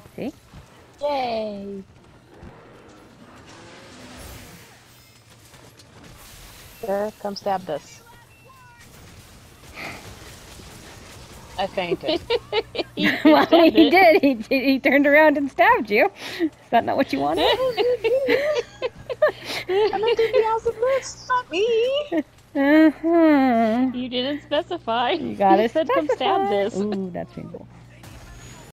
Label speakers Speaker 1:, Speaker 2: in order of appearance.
Speaker 1: See?
Speaker 2: Yay! Sir, come stab this. I fainted.
Speaker 1: Well, he did. He turned around and stabbed you. Is that not what you wanted?
Speaker 2: I'm enthusiasm list, not me.
Speaker 1: Uh-huh.
Speaker 3: You didn't specify.
Speaker 1: You gotta
Speaker 3: said come stab
Speaker 1: specify.
Speaker 3: this.
Speaker 1: Ooh, that's painful.